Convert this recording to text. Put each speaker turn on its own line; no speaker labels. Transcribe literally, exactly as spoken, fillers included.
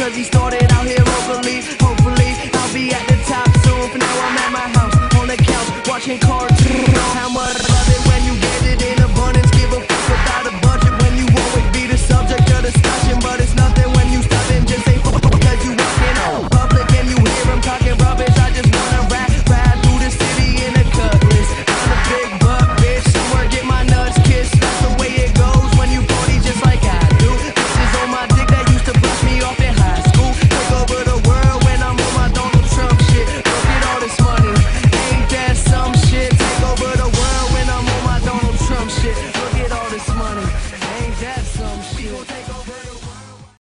cause he started out here locally. Hopefully, I'll be at the top soon. For now, I'm at my house, on the couch, watching cartoons.